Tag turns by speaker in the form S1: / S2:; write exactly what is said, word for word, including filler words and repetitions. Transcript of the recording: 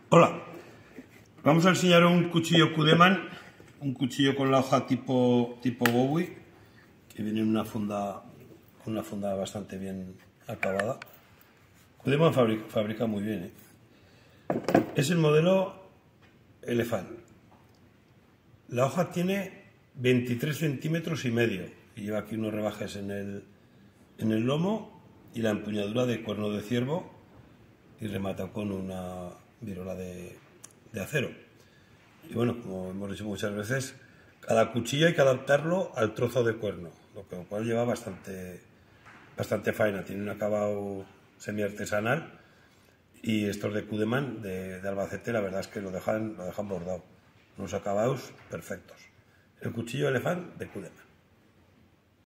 S1: Hola, vamos a enseñar un cuchillo Cudeman, un cuchillo con la hoja tipo, tipo Bowie, que viene en una funda, una funda bastante bien acabada. Cudeman fabrica, fabrica muy bien, ¿eh? Es el modelo Elephant. La hoja tiene veintitrés centímetros y medio y lleva aquí unos rebajes en el, en el lomo y la empuñadura de cuerno de ciervo y remata con una virola de, de acero. Y bueno, como hemos dicho muchas veces, cada cuchillo hay que adaptarlo al trozo de cuerno, lo cual lleva bastante, bastante faena. Tiene un acabado semi-artesanal y estos de Cudeman, de, de Albacete, la verdad es que lo dejan, lo dejan bordado. Unos acabados perfectos. El cuchillo Elephant de Cudeman.